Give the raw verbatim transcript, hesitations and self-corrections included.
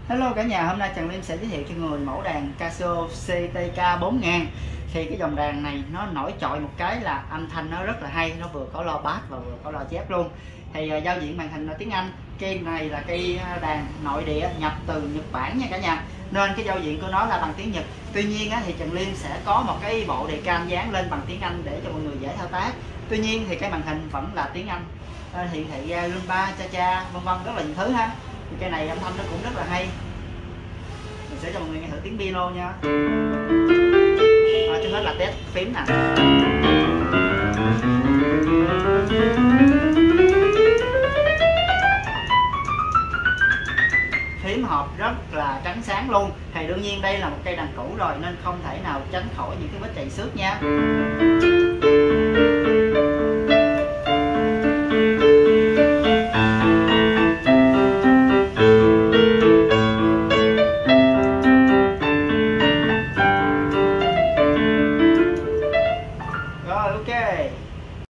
Hello cả nhà, hôm nay Trần Liêm sẽ giới thiệu cho người mẫu đàn Casio xê tê ca bốn nghìn. Thì cái dòng đàn này nó nổi trội một cái là âm thanh nó rất là hay, nó vừa có loa bass và vừa có loa chép luôn. Thì uh, giao diện màn hình là tiếng Anh. Cây này là cây đàn nội địa nhập từ Nhật Bản nha cả nhà, nên cái giao diện của nó là bằng tiếng Nhật. Tuy nhiên á, thì Trần Liêm sẽ có một cái bộ đề cam dán lên bằng tiếng Anh để cho mọi người dễ thao tác. Tuy nhiên thì cái màn hình vẫn là tiếng Anh, uh, hiển thị uh, rumba, cha cha, vân vân, rất là nhiều thứ ha. Thì cây này âm thanh nó cũng rất là hay. Mình sẽ cho mọi người nghe thử tiếng piano nha. À, trước hết là test phím nè. Phím hộp rất là trắng sáng luôn. Thì đương nhiên đây là một cây đàn cũ rồi nên không thể nào tránh khỏi những cái vết chày xước nha. Rồi, ok.